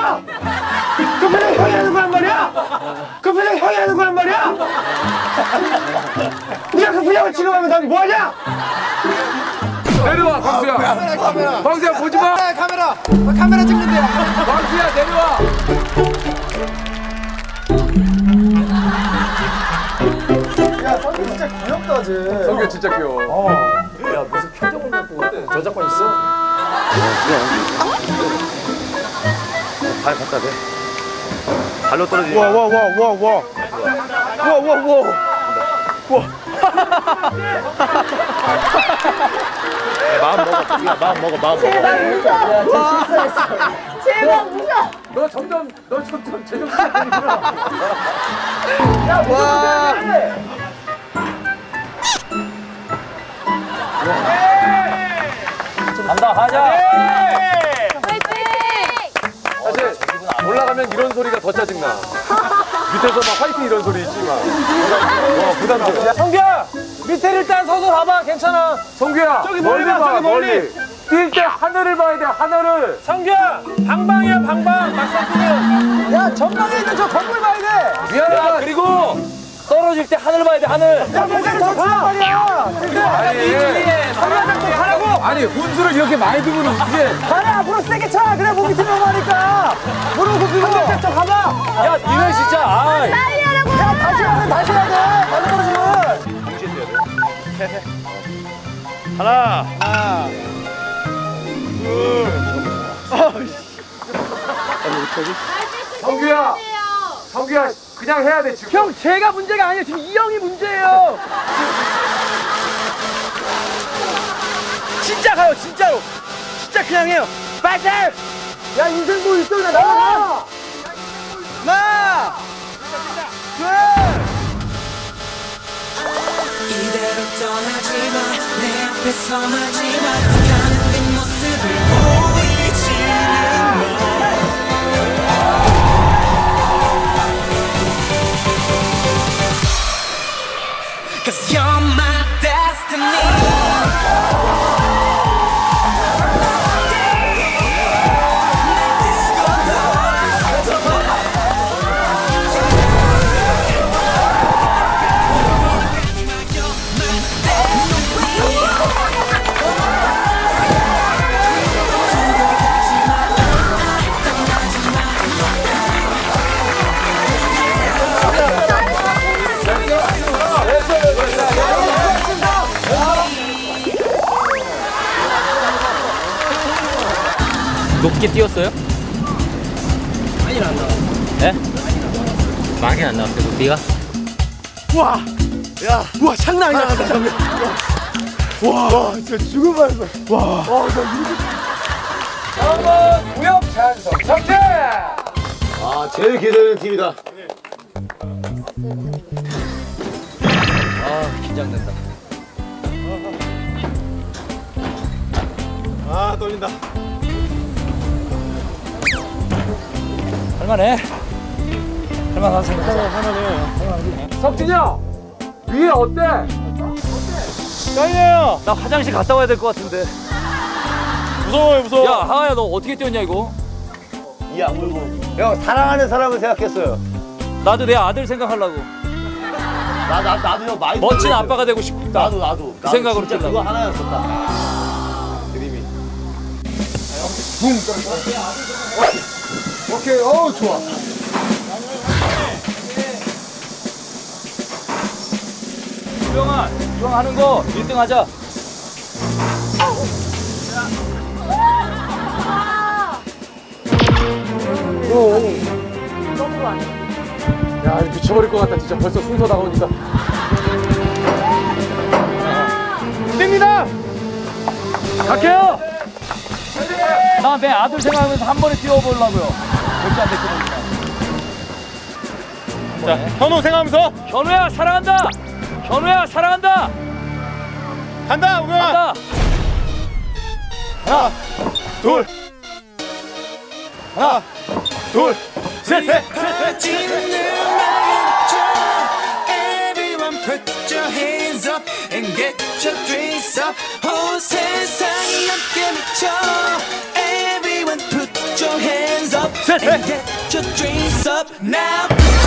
봐! 그 표정 형이 하는 거란 말이야! 그 표정 형이 하는 거란 말이야! 네가 그 표정을 지금 하면 난 뭐하냐? 내려와, 광수야. 카메라. 광수야, 보지 마. 카메라 찍는데요. 광수야, 내려와. 야, 성규 진짜 귀엽다, 쟤. 성규 진짜 귀여워. 야, 무슨 표정을 갖고 그래? 저작권 있어? 발 갖다 대. 발로 떨어지지. 와. 마음 먹어. 야, 마음 먹어. 제발 웃어. 제발 웃어. 너 점점 제정신이 아니구나. 와. 간다, 하자. 화이팅! 사실 올라가면 이런 소리가 더 짜증나. 밑에서 막 화이팅 이런 소리 있지 막. 부담스러워. 성규야, 밑에 일단 서서 봐봐. 괜찮아. 성규야, 저기 멀리 봐, 저기 멀리. 뛸 때 하늘을 봐야 돼, 하늘을. 성규야, 방방이야, 방방. 막상 뛰면. 야, 전방에 있는 저 건물 봐야 돼. 미안하다. 그리고 떨어질 때 하늘 봐야 돼, 하늘. 야, 뭐가 더 가? 말이야. 가라고. 아니, 훈수를 이렇게 많이 두면 어떻게? 가라, 앞으로 세게 차. 그래, 몸이 들어가니까. 무릎 굽히고. 좀 가봐. 야, 니네 진짜. 아. 빨리 하라고. 야, 다시 해야 돼. 빨리 떨어지면. 하나. 성규야, 그냥 해야 돼, 지금. 형, 제가 문제가 아니에요. 지금 이 형이 문제예요. 진짜 가요, 진짜로. 진짜 그냥 해요. 파이팅! 야, 인생 뭐 있어, 나 나가! 하나! 둘! 이대로 떠나지 마, 내 앞에 서하지 마, 가는 뒷모습을 보이지는 마. Cause you're my destiny. 높게 뛰었어요? 많이 안 나와. 네? 많이 안 나왔어요, 높이가? 와! 야! 와, 장난 아니다, 장난. 와, 진짜 죽을 뻔했어. 와. 다음은 무역 찬성 성태. 아, 제일 기대되는 팀이다. 아, 긴장된다. 아, 떨린다. 할만해. 할만한 생각. 석진이 형, 위에 어때? 떨려요. 나 화장실 갔다 와야 될 것 같은데. 무서워요, 무서워. 야, 하하야, 너 어떻게 뛰었냐, 이거? 이 악물고. 형, 사랑하는 사람을 생각했어요. 나도 내 아들 생각하려고. 나도 형 많이. 멋진 놀랬어요. 아빠가 되고 싶다. 나도. 그 생각으로 진짜 뛰려고. 그거 하나였었다. 드림이. 오케이, 좋아. 유영아, 이왕 하는 거 1등 하자. 야, 미쳐버릴 것 같다. 진짜 벌써 순서 나오니까. 뜁니다. 갈게요. 나 내 아들 생각하면서 한 번에 뛰어보려고요. 몇개 안 됐거든요. 자, 현우 생각하면서 현우야, 사랑한다. 현우야, 사랑한다. 간다, 우경아. 간다. 하나, 둘. 하나, 둘, 셋. Everyone put your hands up and get your drinks up. 온 세상이 함께 미쳐. Everyone put your hands up. and get your dreams up now.